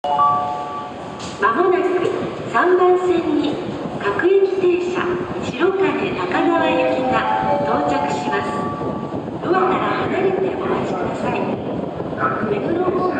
まもなく3番線に各駅停車白金高輪行きが到着します。ドアから離れてお待ちください。目黒方